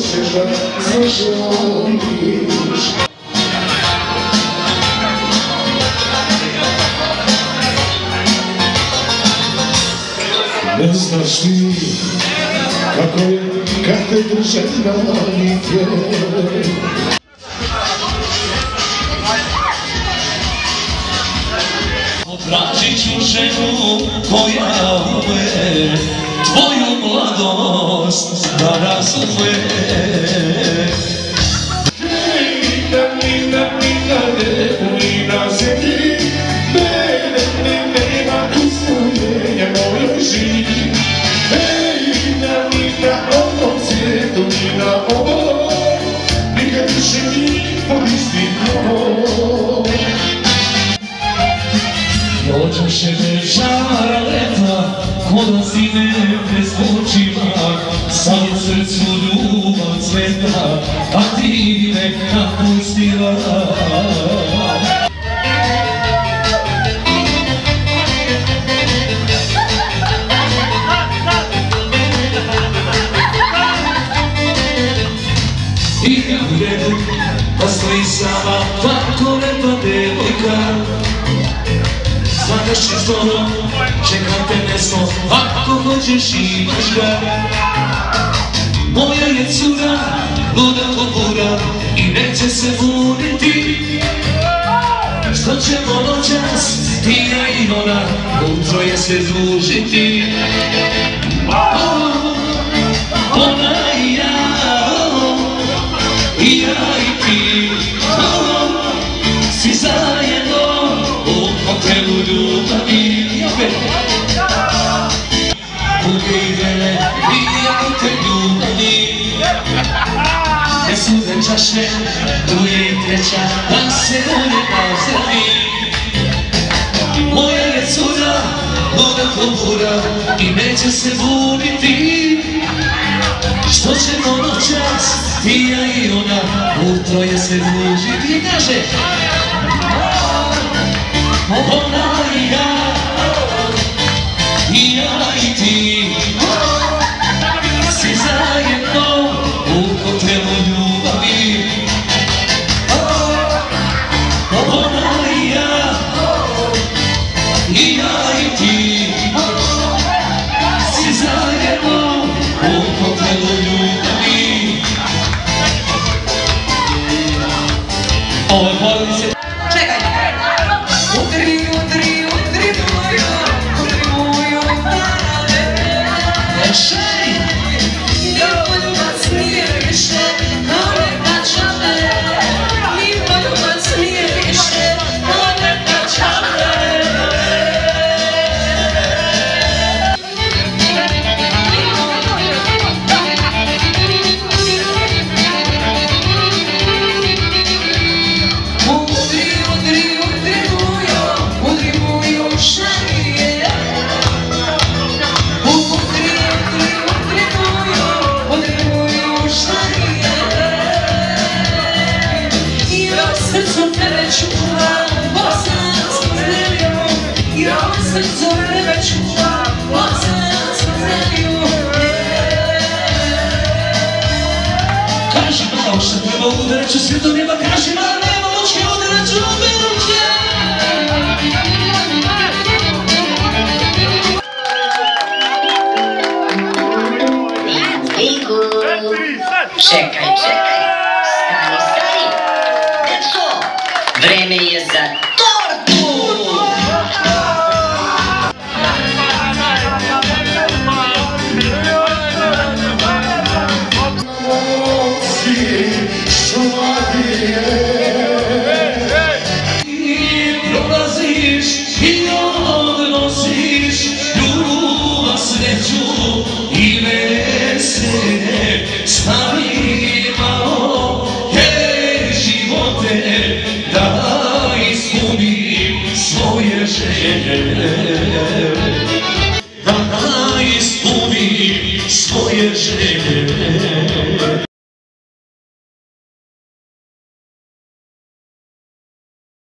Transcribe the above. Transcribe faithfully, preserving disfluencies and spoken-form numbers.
hoćeš da zažališ. Ne znaš ti kako je kad te drže ranike. Tražit ću ženu koja ume tvoju mladost da razume. Nina, Nina, Nina, Nina zemlji, mene ne nema u svoje mojoj živi. Nina, Nina, ovom svijetu, Nina, ovoj, nikad više mi pod istim krovom. Dođoše me žara leta, ko da zime bez očima, sad u srcu ljubav cveta, a ti me napustila. I ja gledam da stoji sama tako lepa devojka. Znadaš će zoro, čekam te mesto, ako hoćeš imaš ga. Moja je cura, luda ko bura i neće se buniti. Što ćemo noćas, ti ja i ona, utroje se družiti. Ona i ja, i ja i ti, svi zajedno u hotelu ljubavi. Buke i vele, i ja te ljubavi. Ne sude čaše, duje i treća, da se volje nazdravi. Moja je cura, luda ko bura i neće se buniti. Što ćemo noćas, ti ja i ona, utroje se družiti. I kaže, ona i ja, i ja i ti, svi zajedno u hotelu ljubavi. Ona i ja, i ja i ti, svi zajedno u hotelu ljubavi. Ovo je porodice. Čekaj! Udri, udri, udri moja, udri moju parale. Šej! Ljubac nije više kao neka čale. Ljubac nije više kao neka čale. Udri, udri, udri moja, udri moju šarije. Udri, udri, udri moja, udri moju šarije. Ja srcu tebe čuvam, bosanskom zemlju. Ja srcu tebe čuvam, bosanskom zemlju. Kaži malo što treba udaraću sve do neba, kaži malo nema lučke, udaraću obe ruke. Andrejku, čekaj, čekaj, stani, stani. Deco, vreme je za tortu. Prolaziš i odnosiš ljubav, sreću i veselje. Stavi malo, hej živote, da ispunim svoje želje. Da ispunim svoje želje.